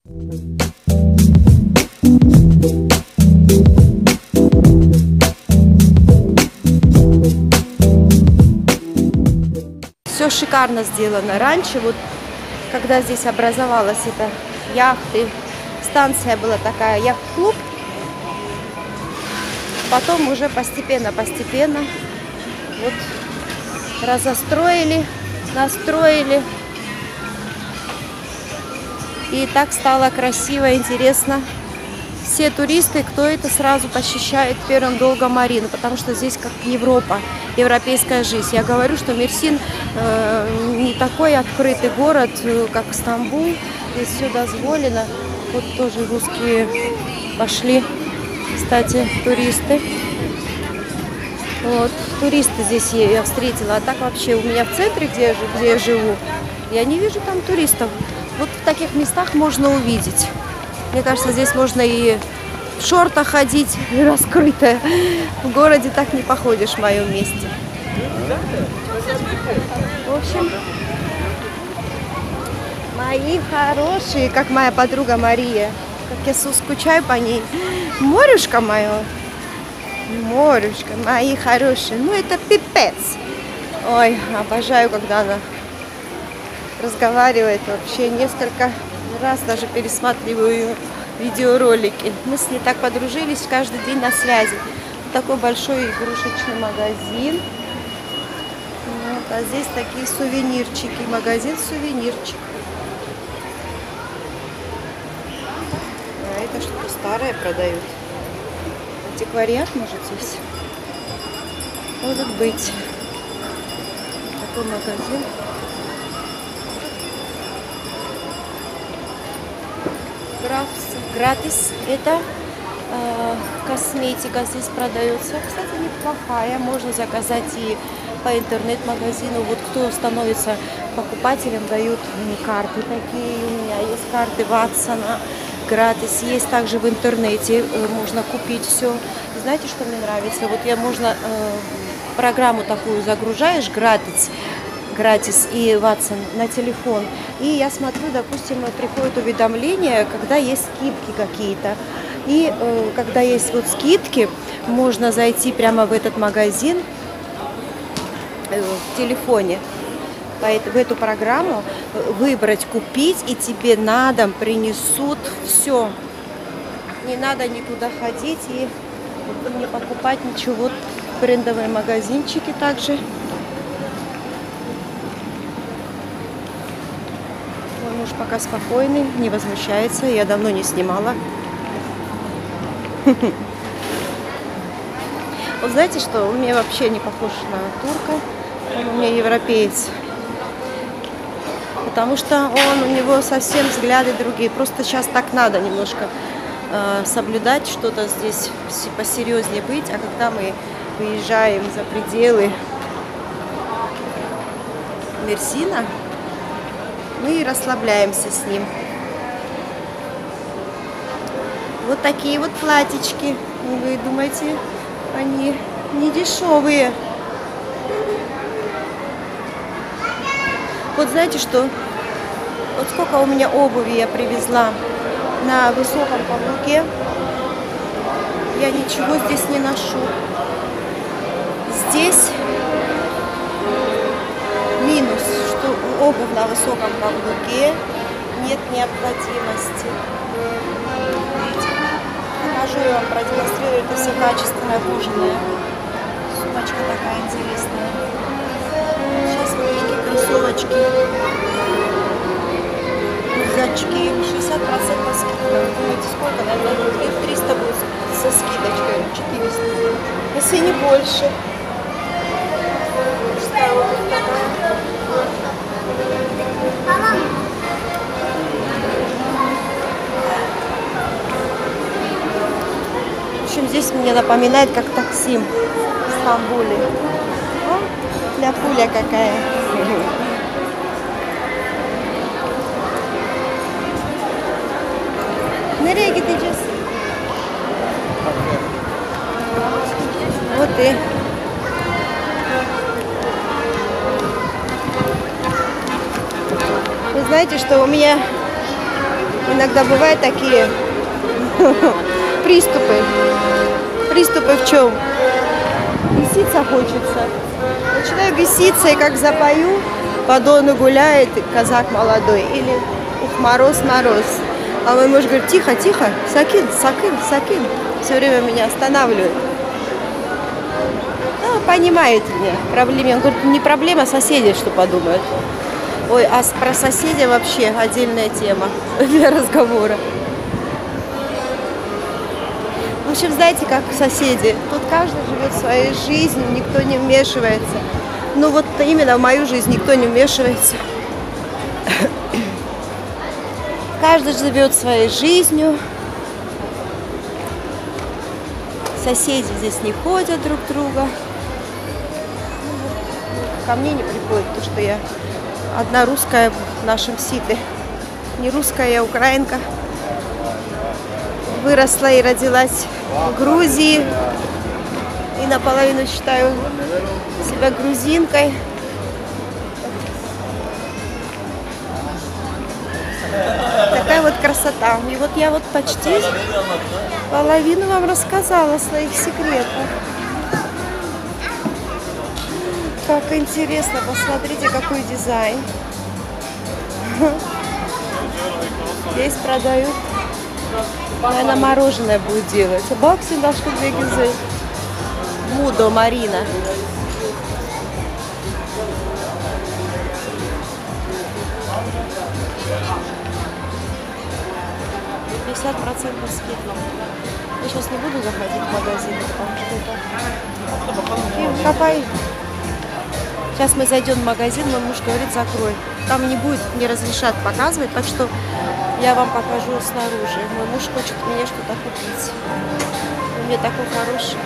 Все шикарно сделано. Раньше, вот когда здесь образовалась эта яхта, станция была такая, яхт-клуб. Потом уже постепенно вот разостроили, настроили. И так стало красиво, интересно. Все туристы, кто это, сразу посещает первым долгом марину, потому что здесь как Европа, европейская жизнь. Я говорю, что Мерсин не такой открытый город, как Стамбул. Здесь все дозволено. Вот тоже русские пошли, кстати, туристы. Вот, туристы здесь я встретила. А так вообще у меня в центре, где я живу, я не вижу там туристов. Вот в таких местах можно увидеть. Мне кажется, здесь можно и в шортах ходить, и раскрытая. В городе так не походишь в моем месте. В общем, мои хорошие, как моя подруга Мария, как я скучаю по ней. Морюшка мое, морюшка, мои хорошие. Ну, это пипец. Ой, обожаю, когда она разговаривает. Вообще несколько раз даже пересматриваю видеоролики. Мы с ней так подружились, каждый день на связи. Такой большой игрушечный магазин. Вот, а здесь такие сувенирчики. Магазин сувенирчик. А это что-то старое продают. Антиквариат, может, здесь? Может быть. Такой магазин. Гратис. Это косметика здесь продается. Кстати, неплохая. Можно заказать и по интернет-магазину. Вот кто становится покупателем, дают мне карты такие. У меня есть карты Ватсона. Гратис. Есть также в интернете. Можно купить все. И знаете, что мне нравится? Вот можно программу такую загружаешь, Гратис и Ватсон на телефон. И я смотрю, допустим, приходят уведомления, когда есть скидки какие-то. И когда есть вот скидки, можно зайти прямо в этот магазин в телефоне, в эту программу, выбрать, купить, и тебе на дом принесут все. Не надо никуда ходить и не покупать ничего. Вот брендовые магазинчики также. Муж пока спокойный, не возмущается. Я давно не снимала. Вот знаете что? Он мне вообще не похож на турка. Он у меня европеец. Потому что у него совсем взгляды другие. Просто сейчас так надо немножко соблюдать что-то здесь, посерьезнее быть. А когда мы выезжаем за пределы Мерсина, мы расслабляемся с ним. Вот такие вот платьички. Вы думаете, они не дешевые? Вот знаете что? Вот сколько у меня обуви я привезла на высоком каблуке. Я ничего здесь не ношу. Здесь минус, что обувь на высоком каблуке, нет необходимости. Покажу, я вам продемонстрирую, это все качественное кожаное. Сумочка такая интересная. Сейчас маленькие кроссовочки, рюкзачки, 60% скидка. Вы думаете, сколько? Наверное, их 300 будет со скидочкой, 400. Если не больше. В общем, здесь мне напоминает, как Таксим в Стамбуле. О, ля-пуля какая. Nereye gideceğiz? Вот и. Вы знаете, что у меня иногда бывают такие приступы. Приступы в чем? Беситься хочется. Начинаю беситься, и как запою, по дону гуляет казак молодой. Или ух, мороз, мороз. А мой муж говорит, тихо, тихо, Сакин, Сакин, Сакин. Все время меня останавливает. Ну, понимает меня. Проблема. Он говорит, не проблема, соседи что подумают. Ой, а про соседей вообще отдельная тема для разговора. В общем, знаете, как соседи. Тут каждый живет своей жизнью, никто не вмешивается. Ну вот именно в мою жизнь никто не вмешивается. Каждый живет своей жизнью. Соседи здесь не ходят друг друга. Ко мне не приходят, потому что я одна русская в нашем сите. Не русская, я украинка. Выросла и родилась в Грузии. И наполовину считаю себя грузинкой. Такая вот красота. И вот я вот почти половину вам рассказала своих секретов. Как интересно, посмотрите, какой дизайн. Здесь продают. Наверное, мороженое будет делать. Баксин дашь две гизы. Мудо Марина. 50% скидка. Я сейчас не буду заходить в магазин, потому что это... Копай. Сейчас мы зайдем в магазин, мой муж говорит, закрой. Там не будет, не разрешат показывать, так что я вам покажу снаружи. Мой муж хочет мне что-то купить. Он мне такой хороший.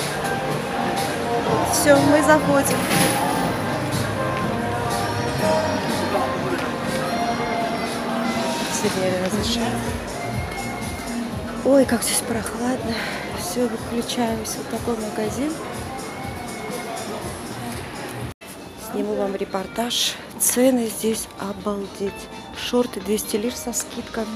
Вот, все, мы заходим. Сегодня разрешают. Ой, как здесь прохладно. Все, выключаюсь. Вот такой магазин. Сниму вам репортаж. Цены здесь обалдеть. Шорты 200 лир со скидками.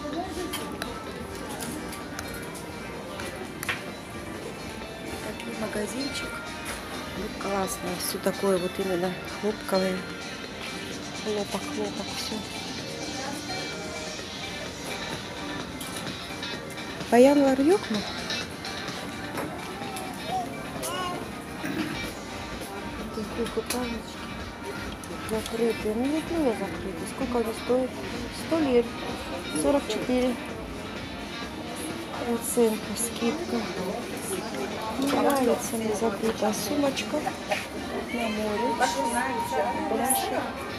Такой магазинчик. Вот классно. Все такое вот именно хлопковое. Хлопок, все. Баянлар yok mu? Такие купальнички закрытые. Ну, нет, не закрытые. Сколько они стоят? 100 лир. 44%. Скидка. Нравится мне закрытая сумочка. На море. Пляши.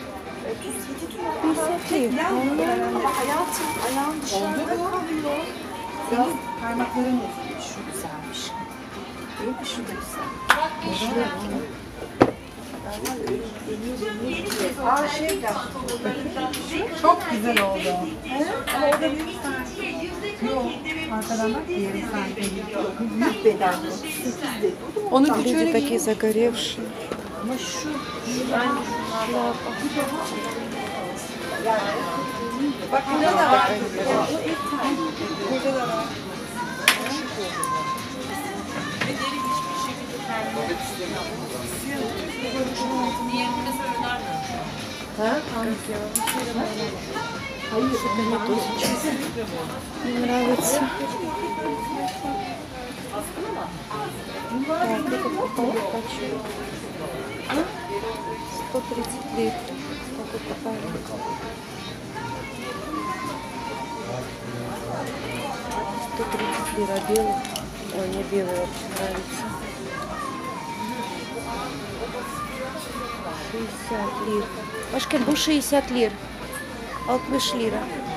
50 lira. Senin parmakların şu güzelmiş. Değil mi? Şu da güzel. Çok güzel oldu. Ama o da büyük sanki. Yok. Arkadan bak diğeri sanki. Büyük beden. Onu Люди такие загоревшие. Ama şu bak burada da var. Burada da var. Hayır, мне нравится. Так, это попали хочу. 130 лир. Такой попали. 130 лир, а белый? Ой, мне белый очень нравится. 60 лир. Пашка, был 60 лир. 60 лира.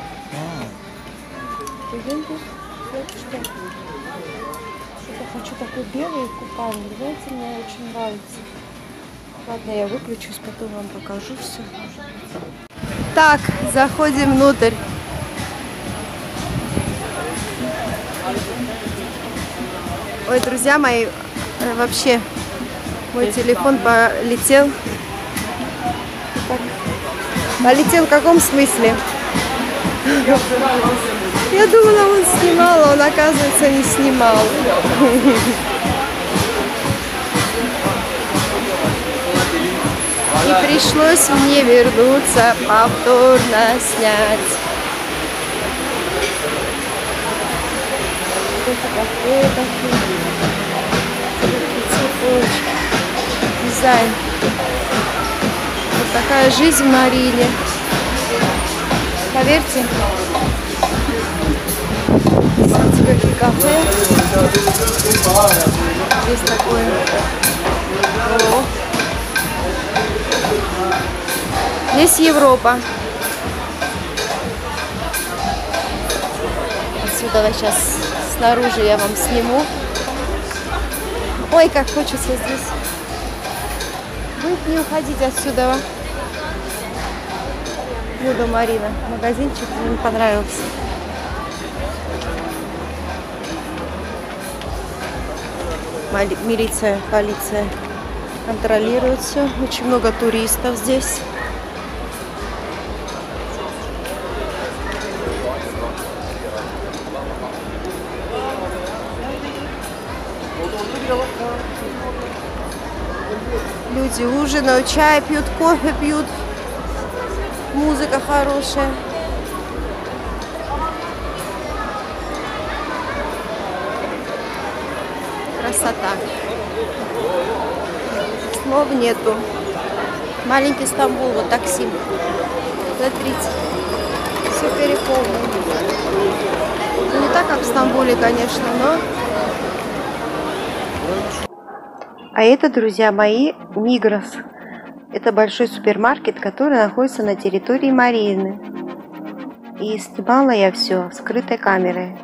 Что-то хочу такой белый купальник. Знаете, мне очень нравится. Ладно, я выключусь, потом вам покажу все. Так, заходим внутрь. Ой, друзья мои, вообще мой телефон полетел. Полетел в каком смысле? Я думала, он снимал, а он, оказывается, не снимал. И пришлось мне вернуться, повторно снять. Это кафе такие. Цветочки. Дизайн. Вот такая жизнь в Марине. Поверьте. Какие кафе. Здесь такое. О. Здесь Европа. Отсюда сейчас снаружи я вам сниму. Ой, как хочется здесь. Будет не уходить отсюда. Буду Марина. Магазинчик мне понравился. Милиция, полиция контролирует все. Очень много туристов здесь. Люди ужинают, чай пьют, кофе пьют. Музыка хорошая. Красота. Слов нету. Маленький Стамбул, вот такси. Смотрите. Все переполнено. Ну, не так, как в Стамбуле, конечно, но... А это, друзья мои, Мигрос. Это большой супермаркет, который находится на территории Марины. И снимала я все скрытой камерой.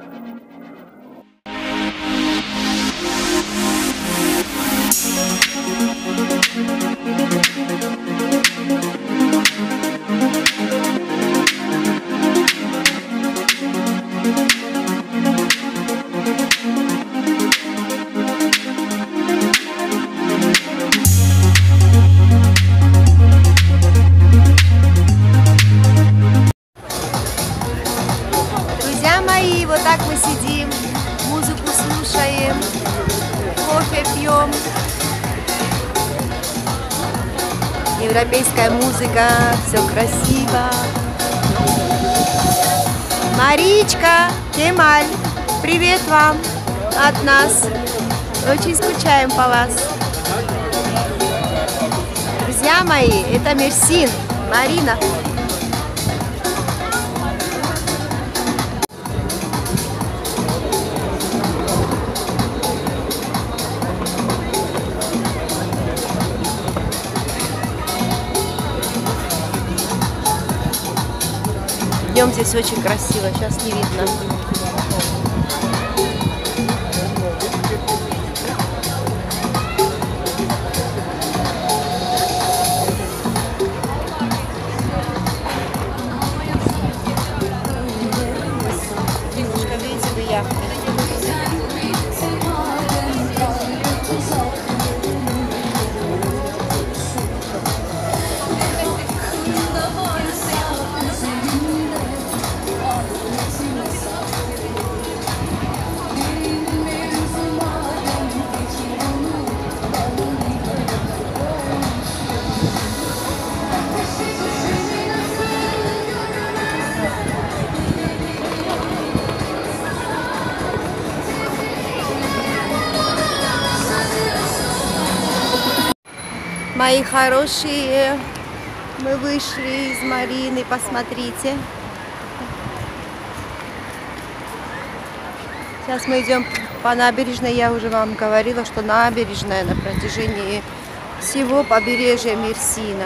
И вот так мы сидим, музыку слушаем, кофе пьем. Европейская музыка, все красиво. Маричка, Кемаль, привет вам от нас. Очень скучаем по вас. Друзья мои, это Мерсин, Марина. Днем здесь очень красиво, сейчас не видно. Видите, вы яхты. Мои хорошие, мы вышли из Марины, посмотрите. Сейчас мы идем по набережной, я уже вам говорила, что набережная на протяжении всего побережья Мерсина.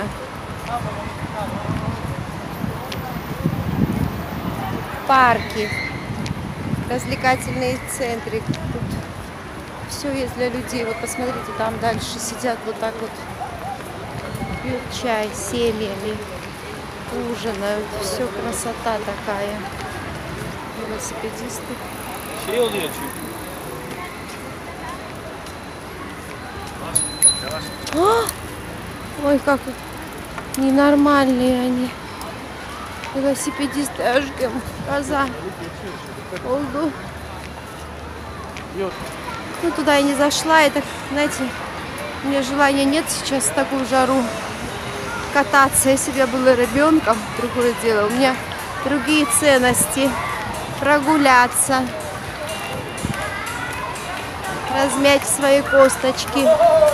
Парки, развлекательные центры, тут все есть для людей. Вот посмотрите, там дальше сидят вот так вот. Пьют чай, семьями, ужинают. Все красота такая. Велосипедисты. Ой, как ненормальные они. Велосипедисты ажгем. Коза. Олду. Ну, туда я не зашла. И так, знаете, у меня желания нет сейчас в такую жару кататься. Если бы я была ребенком, другое дело. У меня другие ценности. Прогуляться. Размять свои косточки.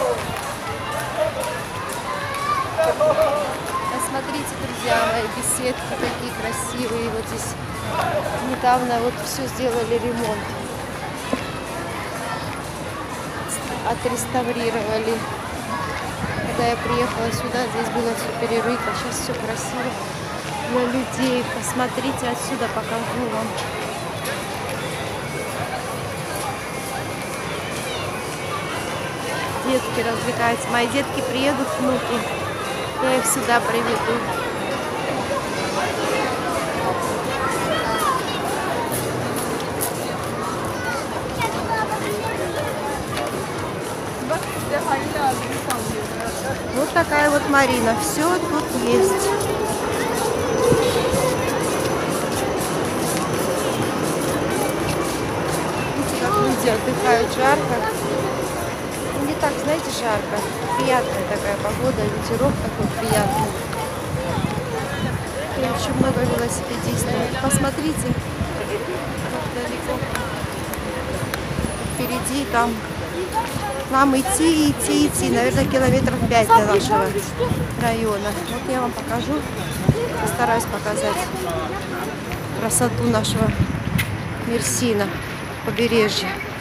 Посмотрите, друзья мои, беседки такие красивые. Вот здесь недавно вот все сделали ремонт. Отреставрировали. Когда я приехала сюда, здесь было все перерыто. Сейчас все красиво для людей. Посмотрите, отсюда покажу вам. Детки развлекаются. Мои детки приедут, внуки. Я их сюда приведу. Вот такая вот Марина. Все тут есть. Видите, как люди отдыхают, жарко. Не так, знаете, жарко. Приятная такая погода, ветерок такой приятный. И очень много велосипедистов. Посмотрите, как далеко. Впереди там. Нам идти, наверное, километров 5 до нашего района. Вот я вам покажу, постараюсь показать красоту нашего Мерсина, побережья.